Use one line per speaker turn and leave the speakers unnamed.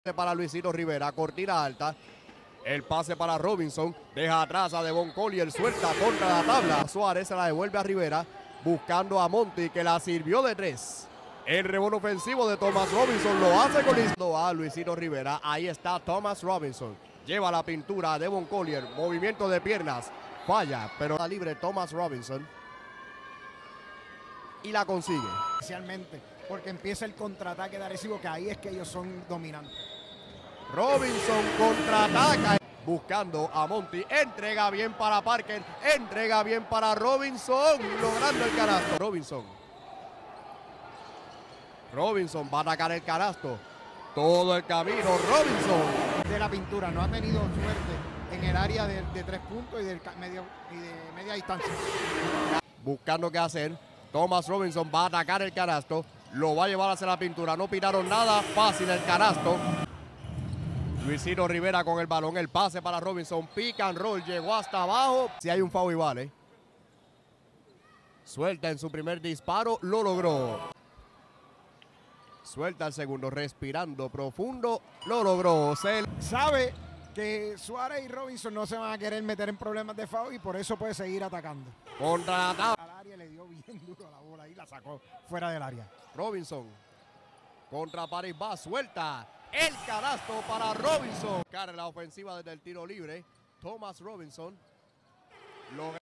Para Luisito Rivera, cortina alta. El pase para Robinson, deja atrás a Devon Collier, suelta contra la tabla. Suárez se la devuelve a Rivera, buscando a Monty, que la sirvió de tres. El rebote ofensivo de Thomas Robinson lo hace con a Luisito Rivera. Ahí está Thomas Robinson. Lleva la pintura a Devon Collier, movimiento de piernas, falla, pero está libre Thomas Robinson. Y la consigue.
Especialmente porque empieza el contraataque de Arecibo, que ahí es que ellos son dominantes.
Robinson contraataca, buscando a Monty, entrega bien para Parker, entrega bien para Robinson, logrando el canasto. Robinson va a atacar el canasto, todo el camino, Robinson.
De la pintura, no ha tenido suerte en el área de 3 puntos y de media distancia.
Buscando qué hacer, Thomas Robinson va a atacar el canasto, lo va a llevar hacia la pintura, no pitaron nada, fácil el canasto. Luisito Rivera con el balón, el pase para Robinson, pick and roll, llegó hasta abajo. Si hay un foul y vale. Suelta en su primer disparo, lo logró. Suelta el segundo, respirando profundo, lo logró.
Sabe que Suárez y Robinson no se van a querer meter en problemas de foul y por eso puede seguir atacando.
Contra la
al área, le dio bien duro a la bola y la sacó fuera del área.
Robinson contra Paris va, suelta. El canasto para Robinson. Cara la ofensiva desde el tiro libre. Thomas Robinson logra